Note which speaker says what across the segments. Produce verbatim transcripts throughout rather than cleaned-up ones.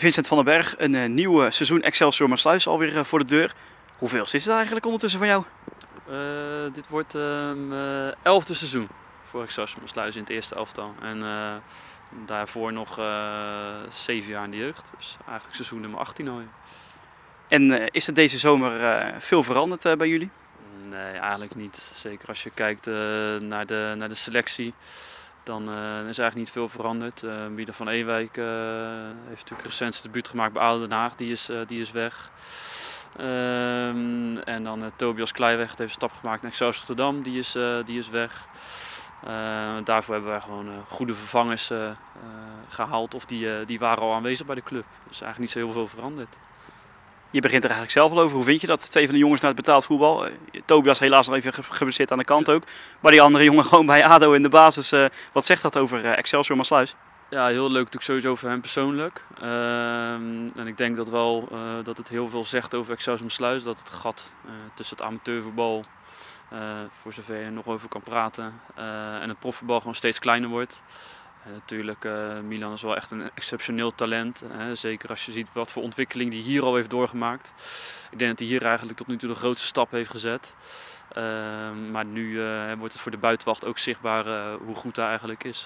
Speaker 1: Vincent van den Berg, een uh, nieuw seizoen Excelsior Maassluis alweer uh, voor de deur. Hoeveel is het eigenlijk ondertussen van jou?
Speaker 2: Uh, dit wordt mijn uh, elfde seizoen voor Excelsior Maassluis in het eerste elftal. En uh, daarvoor nog uh, zeven jaar in de jeugd. Dus eigenlijk seizoen nummer achttien al.
Speaker 1: En uh, is er deze zomer uh, veel veranderd uh, bij jullie?
Speaker 2: Nee, eigenlijk niet. Zeker als je kijkt uh, naar, de, naar de selectie. Dan uh, is eigenlijk niet veel veranderd. Uh, Miele van Ewijk uh, heeft natuurlijk recent zijn debuut gemaakt bij A D O Den Haag. Die is, uh, die is weg. Um, en dan uh, Tobias Kleiweg heeft een stap gemaakt naar Excelsior Rotterdam. Die is, uh, die is weg. Uh, daarvoor hebben wij gewoon uh, goede vervangers uh, uh, gehaald. Of die, uh, die waren al aanwezig bij de club. Dus eigenlijk niet zo heel veel veranderd.
Speaker 1: Je begint er eigenlijk zelf al over. Hoe vind je dat? Twee van de jongens naar het betaald voetbal. Uh, Tobias helaas nog even geblesseerd aan de kant ook. Maar die andere jongen gewoon bij A D O in de basis. Uh, wat zegt dat over uh, Excelsior Maassluis?
Speaker 2: Ja, heel leuk natuurlijk sowieso voor hem persoonlijk. Uh, en ik denk dat wel uh, dat het heel veel zegt over Excelsior Maassluis. Dat het gat uh, tussen het amateurvoetbal, uh, voor zover je er nog over kan praten, uh, en het profvoetbal gewoon steeds kleiner wordt. Uh, natuurlijk, uh, Milan is wel echt een exceptioneel talent. Hè? Zeker als je ziet wat voor ontwikkeling die hier al heeft doorgemaakt. Ik denk dat hij hier eigenlijk tot nu toe de grootste stap heeft gezet. Uh, maar nu uh, wordt het voor de buitenwacht ook zichtbaar uh, hoe goed hij eigenlijk is.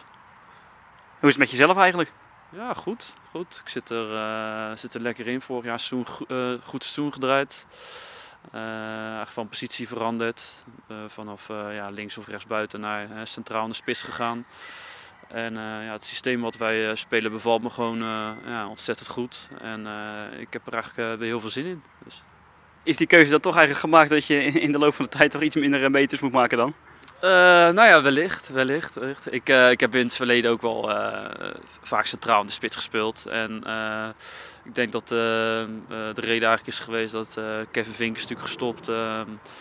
Speaker 1: Hoe is het met jezelf eigenlijk?
Speaker 2: Ja, goed. goed. Ik zit er, uh, zit er lekker in. Vorig jaar seizoen, uh, goed seizoen gedraaid. Uh, eigenlijk van positie veranderd. Uh, vanaf uh, ja, links of rechts buiten naar uh, centraal in de spits gegaan. En uh, ja, het systeem wat wij uh, spelen bevalt me gewoon uh, ja, ontzettend goed. En uh, ik heb er eigenlijk uh, weer heel veel zin in. Dus.
Speaker 1: Is die keuze dan toch eigenlijk gemaakt dat je in de loop van de tijd toch iets minder meters moet maken dan?
Speaker 2: Uh, nou ja, wellicht. wellicht, wellicht. Ik, uh, ik heb in het verleden ook wel uh, vaak centraal in de spits gespeeld. En uh, ik denk dat uh, uh, de reden eigenlijk is geweest dat uh, Kevin Vink is natuurlijk gestopt uh,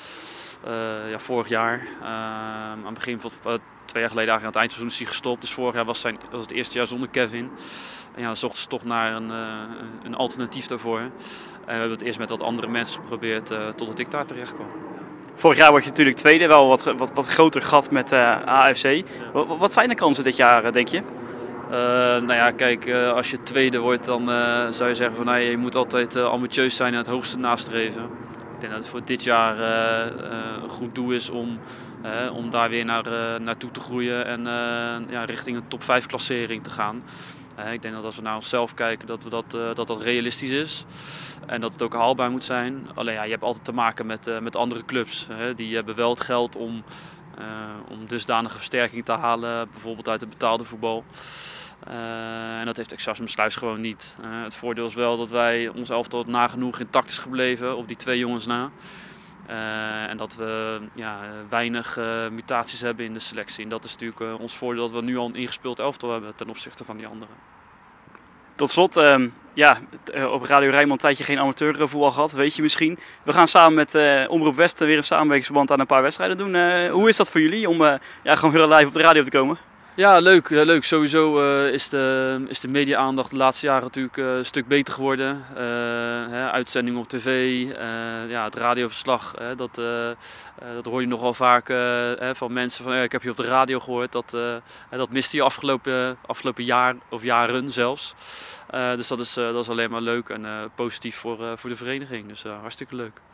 Speaker 2: uh, ja, vorig jaar. Uh, aan het begin van uh, twee jaar geleden, eigenlijk aan het eindseizoen is hij gestopt. Dus vorig jaar was, zijn, was het eerste jaar zonder Kevin. En ja, dan zochten ze toch naar een, uh, een alternatief daarvoor. En we hebben het eerst met wat andere mensen geprobeerd uh, totdat ik daar terecht kwam.
Speaker 1: Vorig jaar word je natuurlijk tweede, wel wat, wat, wat groter gat met uh, A F C. Wat, wat zijn de kansen dit jaar, denk je?
Speaker 2: Uh, nou ja, kijk, uh, als je tweede wordt, dan uh, zou je zeggen van nee, je moet altijd uh, ambitieus zijn en het hoogste nastreven. Ik denk dat het voor dit jaar uh, uh, een goed doel is om, uh, om daar weer naar, uh, naartoe te groeien en uh, ja, richting een top vijf klassering te gaan. Uh, ik denk dat als we naar onszelf kijken, dat we dat, uh, dat, dat realistisch is. En dat het ook haalbaar moet zijn. Alleen ja, je hebt altijd te maken met, uh, met andere clubs. Hè. Die hebben wel het geld om, uh, om dusdanige versterking te halen. Bijvoorbeeld uit het betaalde voetbal. Uh, en dat heeft Excelsior Maassluis gewoon niet. Uh, het voordeel is wel dat wij ons elftal nagenoeg intact is gebleven op die twee jongens na. Uh, en dat we ja, weinig uh, mutaties hebben in de selectie. En dat is natuurlijk uh, ons voordeel dat we nu al een ingespeeld elftal hebben ten opzichte van die anderen.
Speaker 1: Tot slot, uh, ja, op Radio Rijnmond een tijdje geen amateurvoetbal gehad, weet je misschien. We gaan samen met uh, Omroep West weer een samenwerkingsverband aan een paar wedstrijden doen. Uh, hoe is dat voor jullie om uh, ja, gewoon weer live op de radio te komen?
Speaker 2: Ja, leuk. leuk. Sowieso uh, is de, is de media-aandacht de laatste jaren natuurlijk uh, een stuk beter geworden. Uh, hè, uitzendingen op tv, uh, ja, het radioverslag, hè, dat, uh, uh, dat hoor je nogal vaak uh, hè, van mensen van uh, ik heb je op de radio gehoord. Dat, uh, dat miste je afgelopen, afgelopen jaar of jaren zelfs. Uh, dus dat is, uh, dat is alleen maar leuk en uh, positief voor, uh, voor de vereniging. Dus uh, hartstikke leuk.